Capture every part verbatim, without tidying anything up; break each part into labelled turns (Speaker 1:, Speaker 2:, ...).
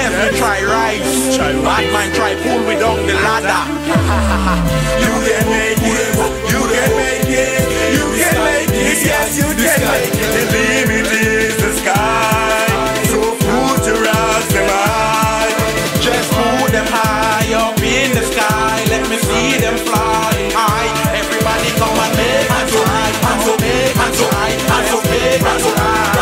Speaker 1: every try rise. Bad man try pull me down the ladder. You can make it, you can make it, you can make it, yes you can make it. The limit is the sky, so put your eyes them high. Just put them high up in the sky, let me see them fly high. Everybody come and make hands so high, hands so big, hands so high, hands so big, hands so high.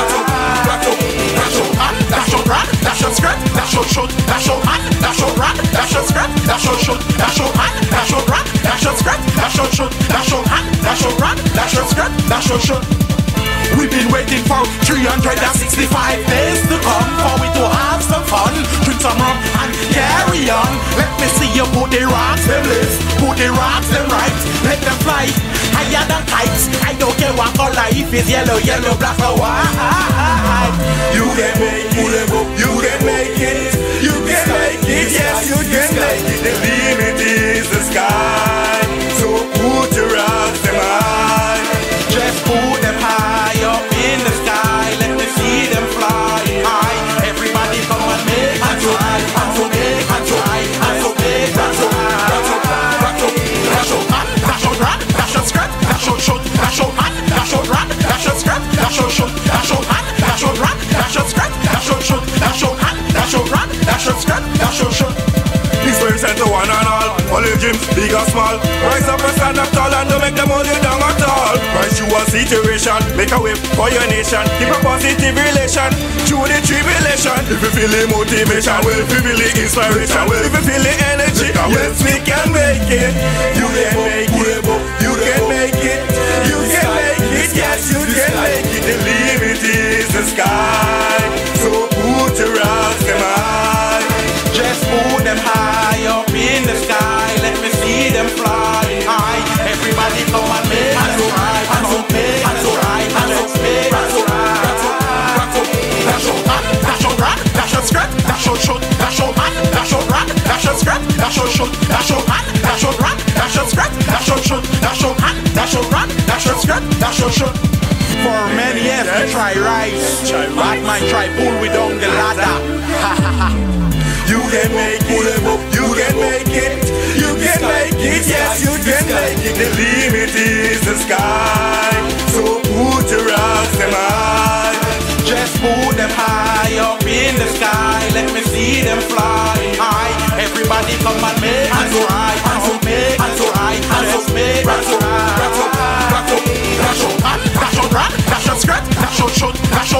Speaker 1: Dash your hand, dash your skirt, dash your shoot, dash your hand, dash your hand, dash your skirt, dash your shoot, dash your hand, dash your hand, dash your skirt, dash your shoot, dash your hand, dash your hand, dash your skirt, dash your shoot. We've been waiting for three hundred sixty-five days to come for we to have some fun, drink some rum and carry on. Let me see you put the rocks them left, put the rocks them right, let them fly higher than kites. I don't care what color life is, yellow, yellow, black or white. You can make it, you can make it, you can make it, yes you can make it. The limit is the sky, so put your rocks them high. Just put them high up in the sky, let me see them fly high. Everybody come and make hands so high, hands so big, hands so high, hands so big, hands so high. Dash your hand, dash your hand, dash your skirt, dash your shoot, dash your hand, dash your hand, dash your skirt, dash your shoot, dash your hand, dash your hand, dash your skirt, dash your shoot, dash your hand, dash your hand, dash your skirt, dash your shoot. This way we send to one and all, all the gyms, big or small. Rise up and stand up tall and don't make them hold you down at all. Rise through a situation, make a way for your nation. Keep a positive relation through the tribulation. If you feel the motivation, well, if you feel the inspiration, well, if you feel the energy, yes, we can make it. You can make it, you can make it, you can make it, yes, you can make it. The limit is the sky, so put your rocks them high. Just put them high up in the sky, let me see them fly high. Everybody come and make hands so high, hands so big, hands so high, hands so big, hands so high. Dash your hand, dash your hand, dash your skirt, dash your shoot, dash your hand, dash your hand, dash your skirt, dash your shoot, dash your hand, dash your hand, dash your skirt, dash your shoot, dash your hand, dash your hand, dash your skirt, dash your shoot. For many years we try rise, bad man try pull we down the ladder. You can make it, you can make it, you can make it, yes you can make it. The limit is the sky, so put your rocks them high. Just put them high up in the sky, let me see them fly high. Everybody come and make hands so high, hands so big, hands so high, hands so big, hands so high. Dash your hand, dash your hand, dash your skirt, dash your shoot, dash your